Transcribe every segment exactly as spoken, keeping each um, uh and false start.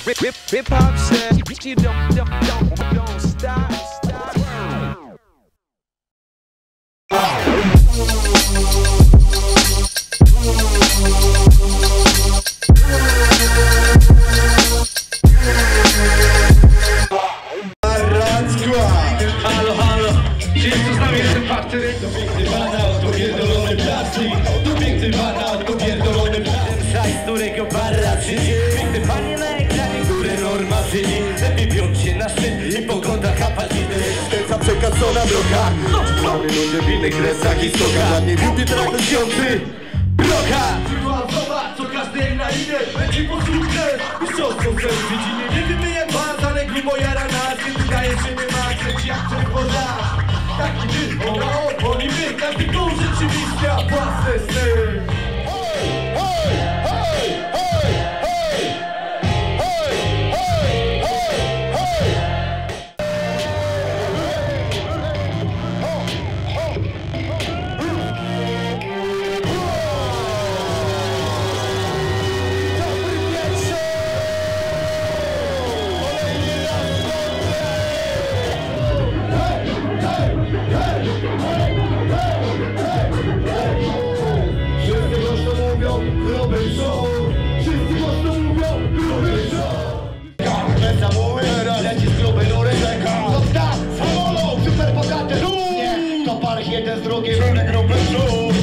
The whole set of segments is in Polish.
Hip hop says you don't, don't, don't, don't stop, stop. Halo, halo, czy jest tu z nami ten faktory? To piękny banał, to pierdolony plastik. To piękny banał, to pierdolony plastik. Szaj, z którego barra przyjdzie. Piękny panie na ekranie, które norma żyli. Lepiej piąć się na szczyt i pogoda kapacity. Sztyca przekacona droga. Mamy ludzie w innych kresach i stokach. Dla mnie beauty traktujący bloka. Zobacz, co każdy na imię będzie posłuszny. Mistrzostwo w dziedzinie. Nie wymienię pas, ale grubo jara nas. Kiedy daje się nie ma, kręci jak coś woda. Taki ty, ona, on, on i my. Każdy go rzeczywistnia własne sny. Jeden z drugim grupy żółw.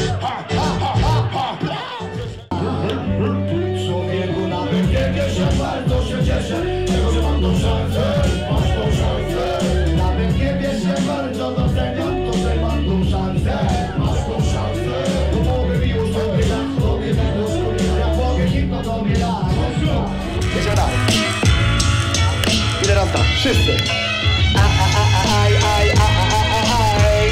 Człowieku nawet nie wiesz, jak bardzo się cieszę, że mam tą szansę, masz tą szansę. Nawet nie wiesz, jak bardzo doceniam to, że mam tą szansę, masz tą szansę. Bo mogę mi już tobie dać, tobie już jak mogę hipno tobie dać. Jeszcze raz. Ile raz tak? Wszyscy. A, a, a, aj, aj, a, a, a, a, aj.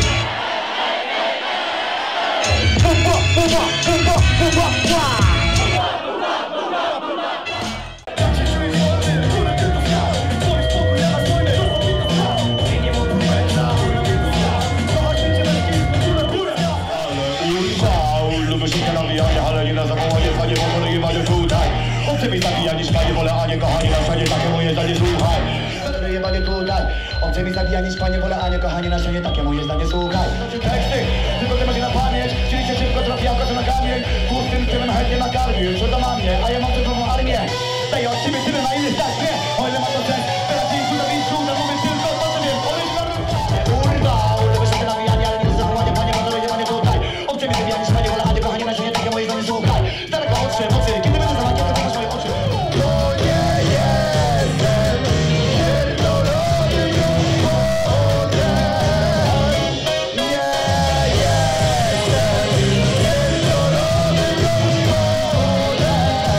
Lubię się nawijanie, ale nie na zawołanie, panie, bo kolegi mają tutaj. Obcy mi zabijanie, szpanie, wolę, a nie kochani, na szanie, takie moje zdanie, słuchaj. Jebanie tutaj. Obcy mi zabijanie, szpanie, wolę, a nie kochani, na szanie, takie moje zdanie, słuchaj. Teksty, tylko ty masz na pamięć, czyli się szybko trafi, jak na kamień. Pustym tyłem chętnie nakarmił, co to ma mnie, a ja mam tylko armię. Daję od siebie tyle, na ile stać mnie, o ile ma to sens. Teraz dzień tu na miejscu, na mówię tylko to, co wiem, olej na kurwa, lubię się nawijanie, ale nie na zawołanie, panie, bo to jebanie tutaj. Obcy mi zabijanie, szpanie, wolę, a nie kochani, na szanie, takie moje zdanie, słuchaj. Z daleka oczy, mocy, kiedy będę załadział, to masz moje oczy. To nie jestem pierdolony podem. Nie jestem pierdolony podem.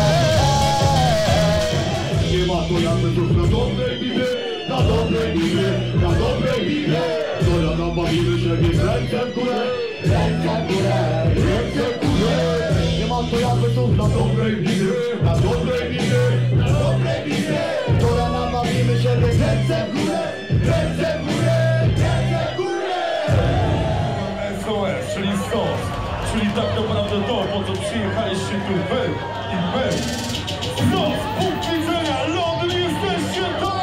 Nie ma to jakby cóż na dobrej minie, na dobrej minie, na dobrej minie. To ja nabawimy się więc ręce w górę, ręce w górę, ręce w górę. Nie ma to jakby cóż na dobrej minie, na dobrej minie, na dobrej minie. To ja nabawimy się więc ręce w górę, ręce w górę, ręce w górę. S O S, czyli S O S, czyli tak naprawdę to, po co przyjechaliście tu wy i my. S O S, punkt widzenia, Londyn, jesteście to!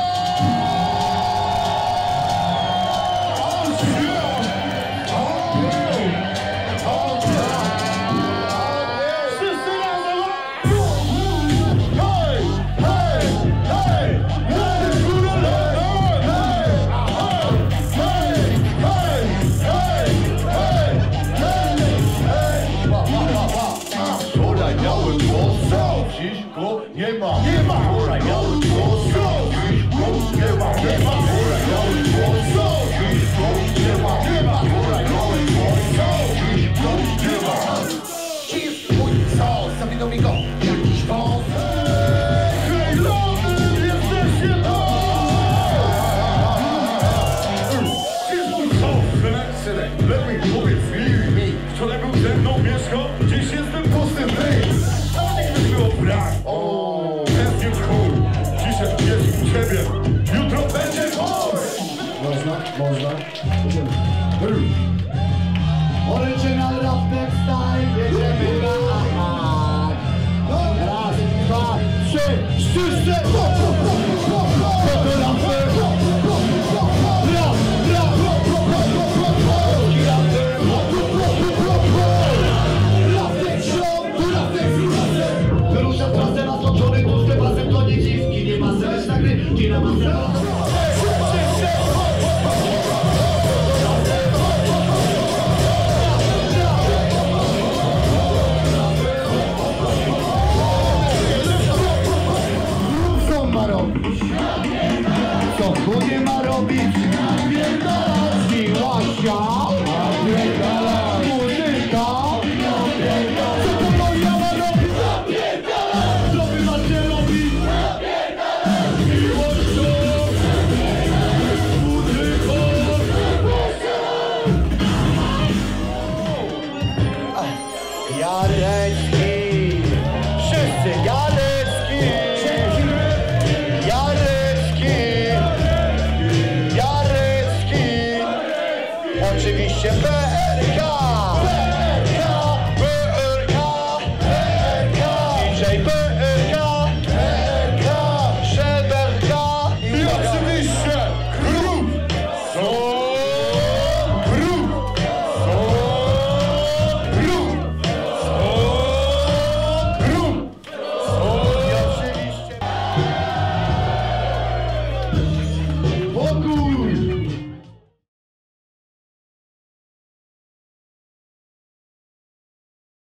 Dziś go nie ma, nie ma. Wczoraj miałem głos, dziś go nie ma, nie ma. Wczoraj miałem głos, dziś go nie ma, nie ma. Wczoraj miałem głos, dziś go nie ma. Dziś mój sos, zawinął mi go jakiś wąs. Hej, Londyn, jesteście to! Dziś mój sos, synek, synek, lepiej powiedz mi. Wczoraj był ze mną mieszkał, dziś jestem pusty ty. Było brak. O, jest już chuj. Dzisiaj jest u ciebie. Jutro będzie chuj. Można? Można? Original Raptek Style. Jedziemy na... Raz, dwa, trzy, Wszyscy! Fotografy! Rap, rap! Polski raper! Raptek środku, raptek z Wyruszam trasę nasoczony tłustym pasem, to nie dziwki, nie masę, lecz nagrywki na masę.